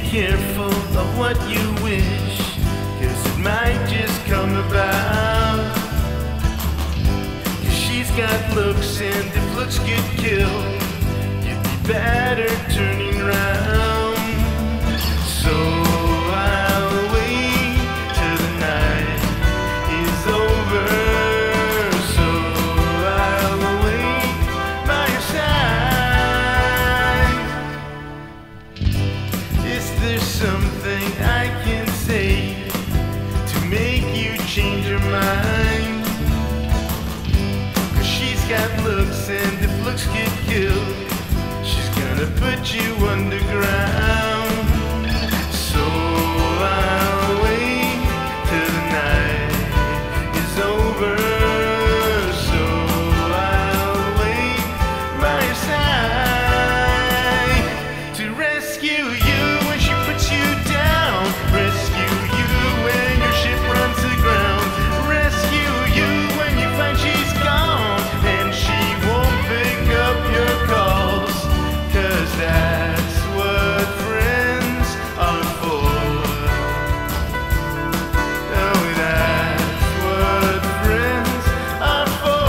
careful of what you wish, 'cause it might just come about. 'Cause she's got looks, and if looks could kill, you'd be better turning round. So I'll wait till the night is over. So I'll wait by your side. Is there something I can say to make you change your mind? 'Cause she's got looks, and if looks get killed, she's gonna put you underground. So I'll wait till the night is over. So I'll wait by your side to rescue you when she puts you down. Rescue you when your ship runs aground. Rescue you when you find she's gone and she won't pick up your calls. 'Cause that's what friends are for. Oh, that's what friends are for.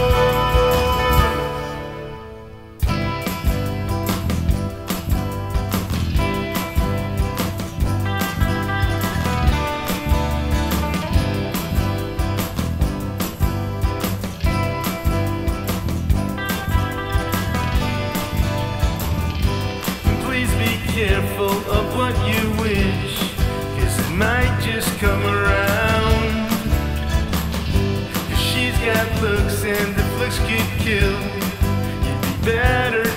Please be careful of what you wish, 'cause it might just come around. 'Cause she's got looks, and if looks could kill, you'd be better